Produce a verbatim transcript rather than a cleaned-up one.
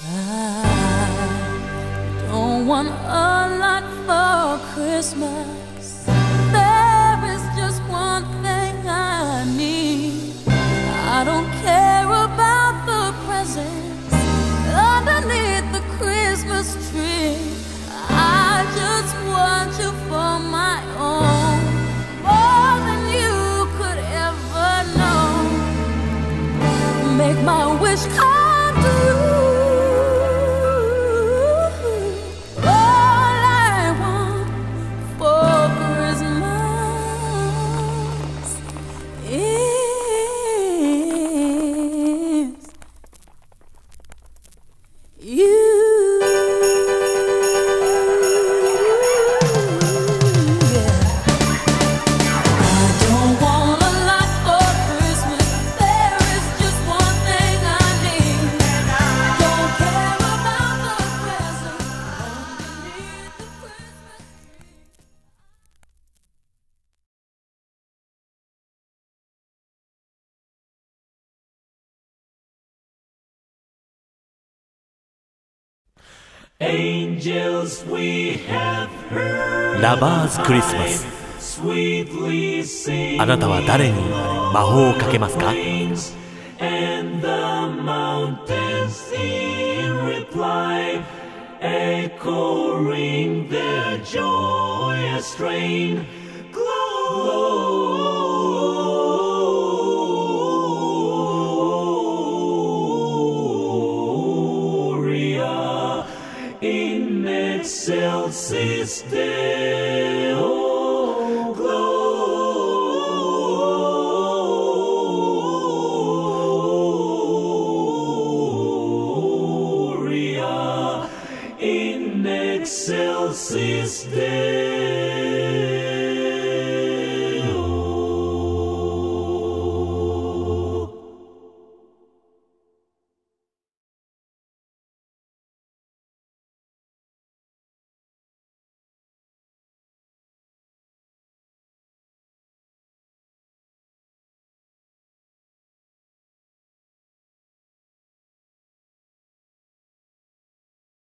I don't want a lot for Christmas. There is just one thing I need. I don't care about the presents underneath the Christmas tree. I just want you for my own, more than you could ever know. Make my wish come true. Angels we have heard ラバーズクリスマス。 sweetly sing あなたは誰に魔法をかけますか？ and the mountains in reply echoing their joyous strain. Gloria in excelsis Deo. Gloria in excelsis Deo.